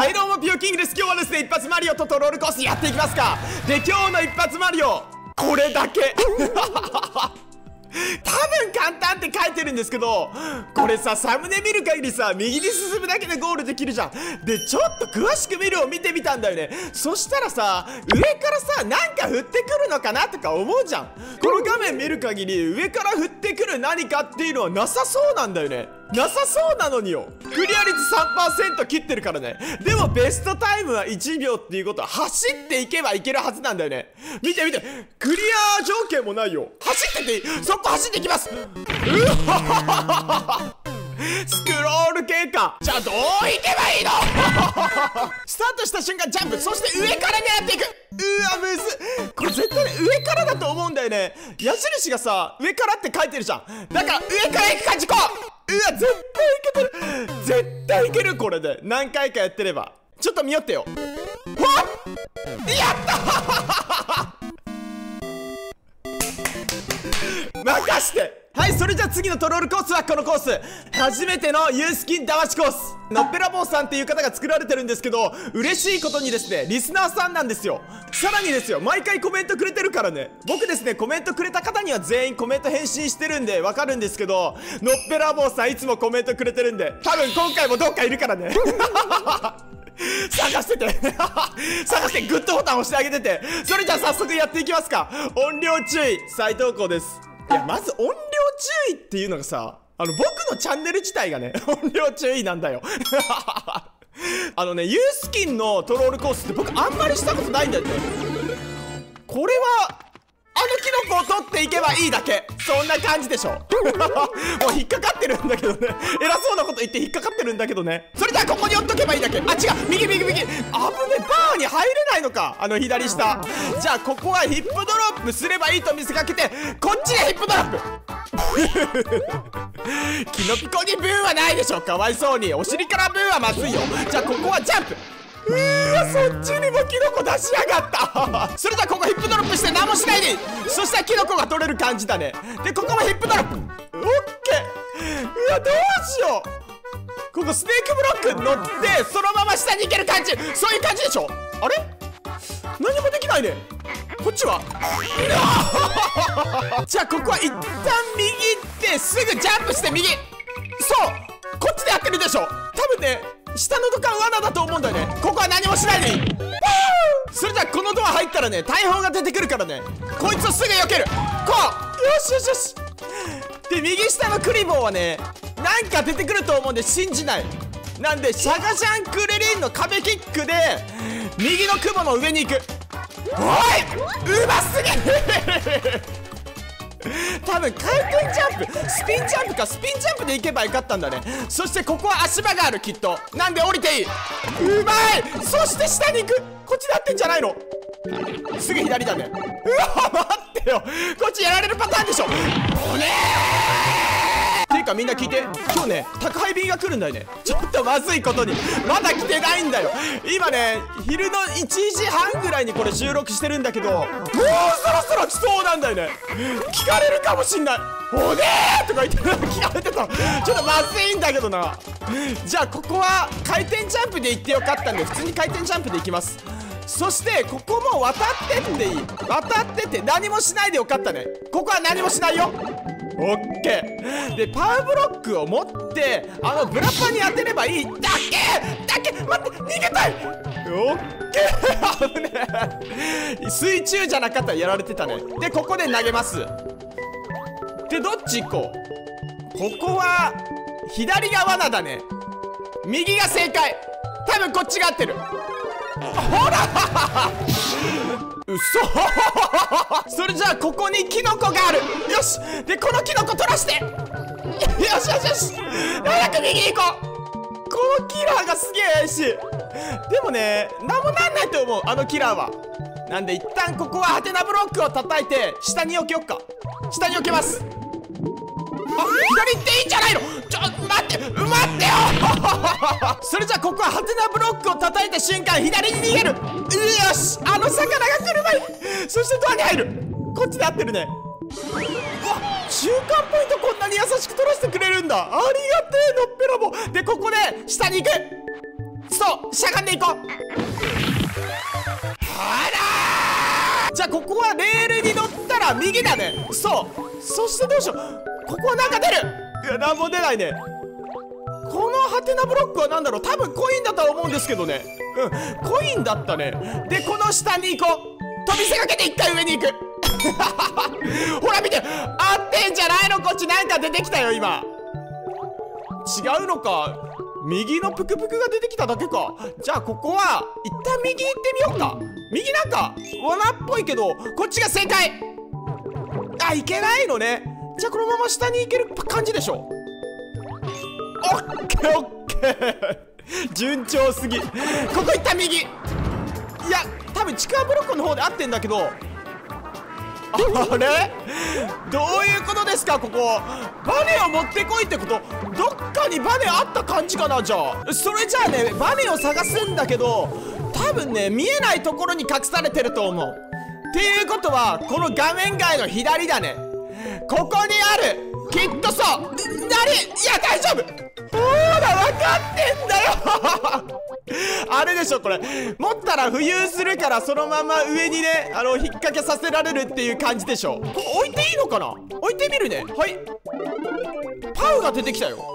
はい、どうもピヨキングです。今日はですね、一発マリオとトロールコースやっていきますか。で、今日の一発マリオ、これだけ多分簡単って書いてるんですけど、これさ、サムネ見る限りさ、右に進むだけでゴールできるじゃん。で、ちょっと詳しく見るを見てみたんだよね。そしたらさ、上からさ、なんか降ってくるのかなとか思うじゃん。この画面見る限り、上から降ってくる何かっていうのはなさそうなんだよね。なさそうなのによ。クリア率 3% 切ってるからね。でもベストタイムは1秒っていうことは、走っていけばいけるはずなんだよね。見て見て、クリア条件もないよ。走ってていい。そこ走っていきます。うわスクロール経過。じゃあどういけばいいのスタートした瞬間ジャンプ、そして上から狙っていく。うわむずっ。これ絶対上からだと思うんだよね。矢印がさ、上からって書いてるじゃん。だから上から行く感じこう。うわ絶対いけてる。絶対いける。これで何回かやってれば。ちょっと見よってよ。わっやった任して。はい、それじゃあ次のトロールコースはこのコース。初めてのユースキン騙しコース。のっぺらぼうさんっていう方が作られてるんですけど、嬉しいことにですね、リスナーさんなんですよ。さらにですよ、毎回コメントくれてるからね。僕ですね、コメントくれた方には全員コメント返信してるんでわかるんですけど、のっぺらぼうさんいつもコメントくれてるんで、多分今回もどっかいるからね探してて探してグッドボタン押してあげてて。それじゃあ早速やっていきますか。音量注意再投稿です。いや、まず音量注意っていうのがさ、僕のチャンネル自体がね音量注意なんだよユースキンのトロールコースって僕あんまりしたことないんだよね。これはキノコを取っていけばいいだけ、そんな感じでしょもう引っかかってるんだけどね。偉そうなこと言って引っかかってるんだけどね。それじゃあここに置っとけばいいだけ。あ、違う、右右右。危ね、バーに入れないのか、左下。じゃあここはヒップドロップすればいいと見せかけて、こっちでヒップドロップキノピコにブーはないでしょ、かわいそうに。お尻からブーはまずいよ。じゃあここはジャンプ。うわ、そっちにもキノコ出しやがったそれじゃあここヒップドロップして何もしないでいい。そしたらキノコが取れる感じだね。でここもヒップドロップ。オッケー。うわどうしよう。ここスネークブロック乗ってそのまま下に行ける感じ。そういう感じでしょ。あれ何もできないね。こっちはじゃあここは一旦右行ってすぐジャンプして右。そうこっちでやってるでしょ。多分ね下の土管罠だと思うんだよね。ここは何もしないでいい。それじゃあこのドア入ったらね、大砲が出てくるからね、こいつをすぐ避ける。こうよしよしよし。で右下のクリボーはね、なんか出てくると思うんで信じない。なんでシャガジャンクレリンの壁キックで右の雲の上に行く。おい、うますぎる多分回転ジャンプ、スピンジャンプか、スピンジャンプで行けばよかったんだね。そしてここは足場があるきっと。なんで降りていい。うまい。そして下に行く。こっちでやってんじゃないの。すぐ左だね。うわ待ってよ、こっちやられるパターンでしょ。おねーっていうかみんな聞いて、今日ね宅配便が来るんだよね。ちょっとまずいことにまだ来てないんだよ。今ね昼の1時半ぐらいにこれ収録してるんだけど、もうそろそろ来そうなんだよね。聞かれるかもしんない。おねーとか言って聞かれてた。ちょっとまずいんだけどな。じゃあここは回転ジャンプで行ってよかったんで、普通に回転ジャンプで行きます。そしてここも渡ってっていい。渡ってって何もしないでよかったね。ここは何もしないよ。オッケー。でパワーブロックを持ってブラパンに当てればいいだけ。待って、逃げたい。オッケー危ねえ。水中じゃなかったらやられてたね。でここで投げます。でどっち行こう。ここは左が罠だね、右が正解。多分こっちが合ってる。ほらうそそれじゃあここにキノコがある。よし。でこのキノコ取らしてよしよしよし。早く右行こう。このキラーがすげえ怪しい。でもね何もなんないと思うキラーは。なんで一旦ここはハテナブロックを叩いて下に置けよっか。下に置けます。左行っていいんじゃないの。ちょ待ってよそれじゃあここはハテナブロックを叩いた瞬間左に逃げる。よし。魚が来る前に。そしてドアに入る。こっちで合ってるね。うわ中間ポイントこんなに優しく取らせてくれるんだ。ありがてえのっぺらぼう。でここで下に行く。 そう、しゃがんでいこう。あらー、じゃあここはレールに乗ったら右だね。そう、そしてどうしよう、ここはなんか出る。いや、なんも出ないね。このハテナブロックは何だろう。多分コインだとは思うんですけどね。うん、コインだったね。で、この下に行こう。飛びせかけて一回上に行く。ほら見て、合ってんじゃないの。こっちなんか出てきたよ今。違うのか。右のプクプクが出てきただけか。じゃあここは一旦右行ってみようか。右なんか罠っぽいけど、こっちが正解。あ、いけないのね。じゃあこのまま下に行ける感じでしょ。オッケーオッケー。順調すぎ。ここ行った右。いや、多分ちくわブロックの方で合ってんだけど。あれ、どういうことですか。ここバネを持ってこいってこと。どっかにバネあった感じかな。じゃあそれじゃあね、バネを探すんだけど、多分ね見えないところに隠されてると思う。っていうことはこの画面外の左だね。ここにある、きっとそう。何、いや大丈夫、ほら分かってんだよ。あれでしょこれ。持ったら浮遊するからそのまま上にね、引っ掛けさせられるっていう感じでしょ。ここ置いていいのかな。置いてみるね。はい、パウが出てきたよ。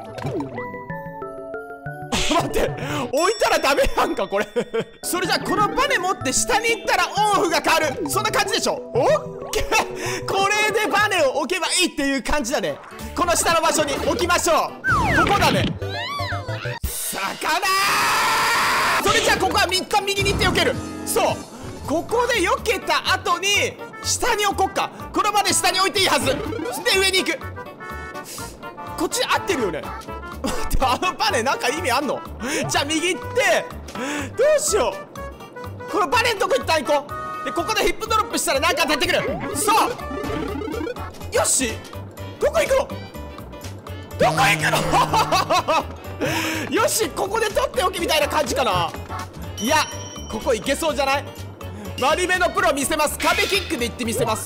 待って、置いたらダメやんかこれ。それじゃあこのバネ持って下に行ったらオンオフが変わる、そんな感じでしょ。オッケー。これでバネを置けばいいっていう感じだね。この下の場所に置きましょう。ここだね。魚ー。それじゃあここは3日右に行って避ける。そう、ここで避けた後に下に置こっか。この場で下に置いていいはずで、上に行く。こっち合ってるよね。待って、あのバネなんか意味あんの。じゃあ右行って、どうしよう。このバネのとこ一旦行こう。でここでヒップドロップしたらなんか出てくる。そうよし、どこ行くの、どこ行くの。よし、ここで取っておきみたいな感じかな。いや、ここ行けそうじゃない。マリメのプロ見せます。壁キックで行ってみせます。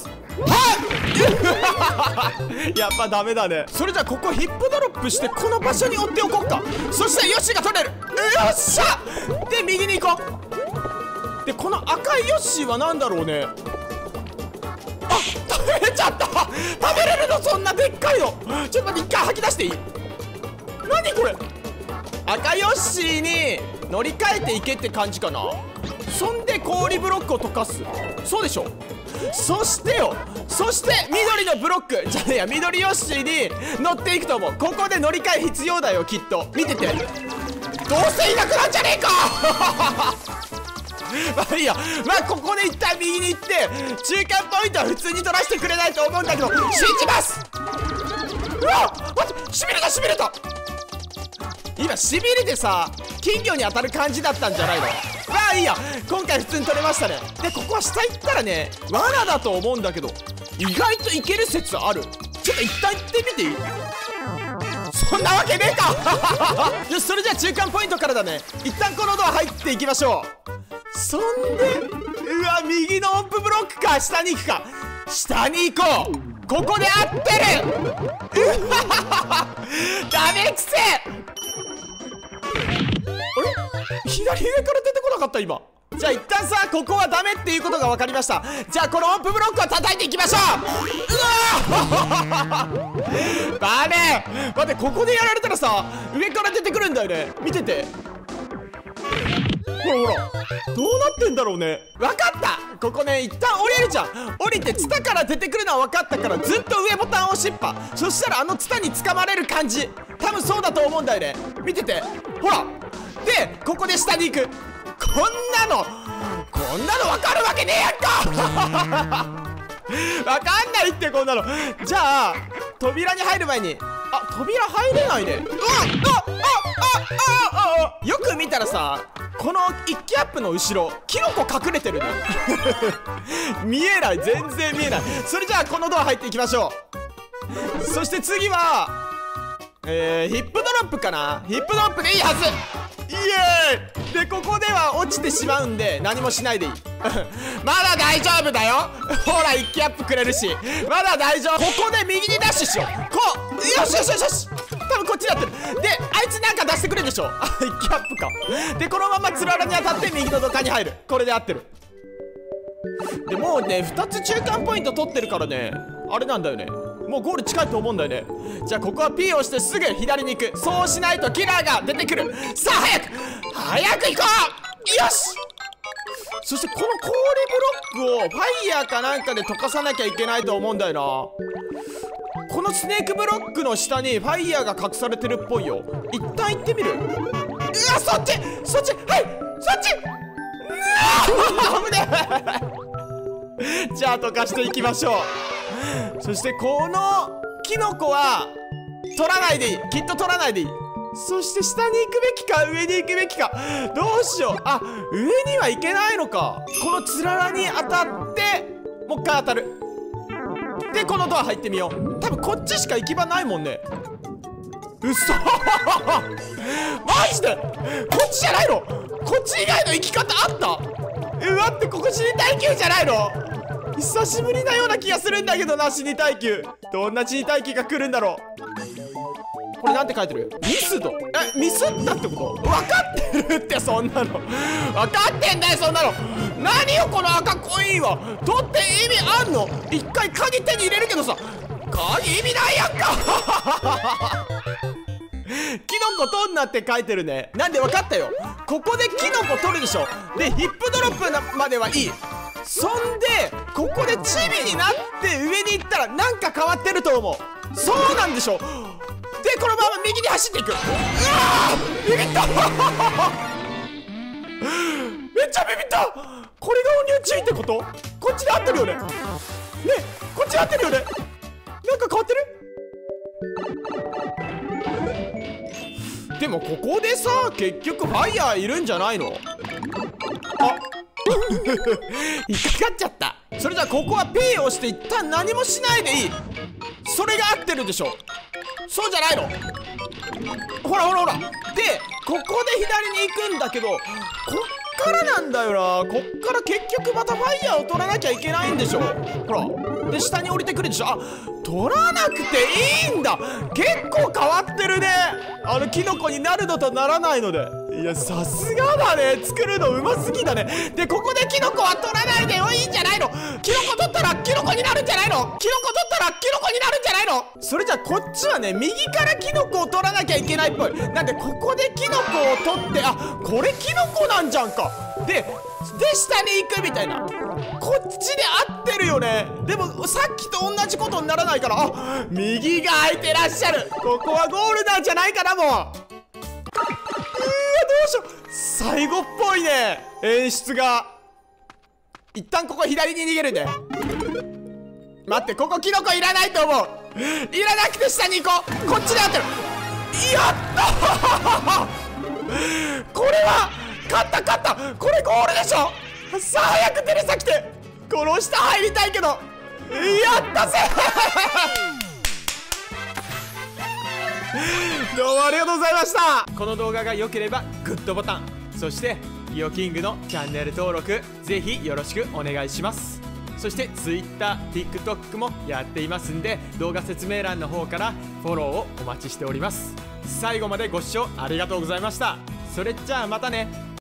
はい。やっぱダメだね。それじゃあここヒップドロップしてこの場所に追っておこうか。そしたらヨッシーが取れる。よっしゃ。で右に行こう。でこの赤いヨッシーは何だろうね。あ、食べれちゃった。食べれるの、そんなでっかいの。ちょっと待って、一回吐き出していい。何これ。赤ヨッシーに乗り換えていけって感じかな。そんで氷ブロックを溶かす。そうでしょ。そしてよ、そして緑のブロックじゃねえや、緑ヨッシーに乗っていくと思う。ここで乗り換え必要だよきっと。見てて、どうせいなくなんじゃねえか。まあいいや。まあここで一旦右に行って中間ポイントは普通に取らせてくれないと思うんだけど、信じます。うわっ、待って、しびれたしびれた。今しびれてさ、金魚に当たる感じだったんじゃないの。まあいいや、今回普通に取れましたね。でここは下行ったらね、罠だと思うんだけど意外といける説ある。ちょっと一旦行ってみていい。そんなわけねえか。よし、それじゃあ中間ポイントからだね。一旦このドア入っていきましょう。そんで、うわ、右の音符ブロックか。下に行くか。下に行こう。ここで合ってる。うわ、ダメくせ。あれ、左上から出てこなかった今。じゃあ一旦さ、ここはダメっていうことが分かりました。じゃあこの音符ブロックを叩いていきましょう。うわーバネ。待って、ここでやられたらさ、上から出てくるんだよね。見てて、ほらほら、どうなってんだろうね。分かった。ここね、一旦降りるじゃん。降りてツタから出てくるのは分かったから、ずっと上ボタンを押しっぱ。そしたらあのツタに掴まれる感じ、多分そうだと思うんだよね。見てて、ほら。でここで下に行く。こんなの分かるわけねえやんか。分かんないって、こんなの。じゃあ扉に入る前に、あ、扉入れないね。よく見たらさ、この一気アップの後ろキノコ隠れてるね。見えない、全然見えない。それじゃあこのドア入っていきましょう。そして次はヒップドロップかな。ヒップドロップでいいはず。イエーイ。でここでは落ちてしまうんで何もしないでいい。まだ大丈夫だよ。ほら、一気アップくれるし、まだ大丈夫。ここで右にダッシュしよう。こう、よしよしよしよし。 多分こっちで合ってる。であいつなんか出してくれるでしょ。あ、キャップか。でこのままつららに当たって右の土管に入る。これで合ってる。でもうね2つ中間ポイント取ってるからね、あれなんだよね、もうゴール近いと思うんだよね。じゃあここは P をしてすぐ左に行く。そうしないとキラーが出てくる。さあ早く行こう。よし。そしてこの氷ブロックをファイヤーかなんかで溶かさなきゃいけないと思うんだよな。このスネークブロックの下にファイヤーが隠されてるっぽいよ。一旦行ってみる。うわ、そっち、はい、そっち。危ねえ。じゃあ溶かしていきましょう。そしてこのキノコは取らないでいい。きっと取らないでいい。そして下に行くべきか上に行くべきか、どうしよう。あ、上には行けないのか。このつららに当たってもう一回当たる。でこのドア入ってみよう。多分こっちしか行き場ないもんね。うそマジでこっちじゃないの。こっち以外の生き方あった？待って、ここ死に耐久じゃないの？久しぶりなような気がするんだけどな。死に耐久、どんな死に耐久が来るんだろう。これなんて書いてる？ミスド。ミスったってこと？分かってるって。そんなの分かってんだよ、そんなの。何よこの赤コインは。取って意味あんの？一回鍵手に入れるけどさ、鍵意味ないやんかキノコ取んなって書いてるね。なんで分かったよ。ここでキノコ取るでしょ。でヒップドロップまではいい。そんでここでチビになって上に行ったらなんか変わってると思う。そうなんでしょ。でこのまま右に走っていく。うわー、ビビっためっちゃビビった。これが音量注意ってこと？こっちで合ってるよね。ね、こっちで合ってるよね。なんか変わってる？でもここでさ、結局ファイヤーいるんじゃないの？あ引っかかっちゃった。それじゃあここは P を押して一旦何もしないでいい。それが合ってるでしょ。そうじゃないの？ほらほらほら。でここで左に行くんだけど、こっからなんだよな。こっから結局またファイヤーを取らなきゃいけないんでしょ。ほらで下に降りてくるでしょ。あ、取らなくていいんだ。結構変わってるね。キノコになるのとならないので。いやさすがだね。作るのうますぎだね。でここでキノコは取らないでいいんじゃないの。キノコ取ったらキノコになるんじゃないの。キノコ取ったらキノコになるんじゃないの。それじゃあこっちはね、右からキノコを取らなきゃいけないっぽい。なんでここでキノコを取って、あ、これキノコなんじゃんか。で下に行くみたいな。こっちで合ってるよね。でもさっきと同じことにならないから。あ、右が空いてらっしゃる。ここはゴールなんじゃないかな。もうどうしよう。最後っぽいね、演出が。一旦ここ左に逃げるね。待って、ここキノコいらないと思う。いらなくて下に行こう。こっちで合ってる。やったこれは勝った。これゴールでしょ。さあ早くテレサ来て。この下入りたいけど。やったぜどうもありがとうございました。この動画が良ければグッドボタン、そしてイオキングのチャンネル登録ぜひよろしくお願いします。そして Twitter、TikTok もやっていますんで、動画説明欄の方からフォローをお待ちしております。最後までご視聴ありがとうございました。それじゃあまたね。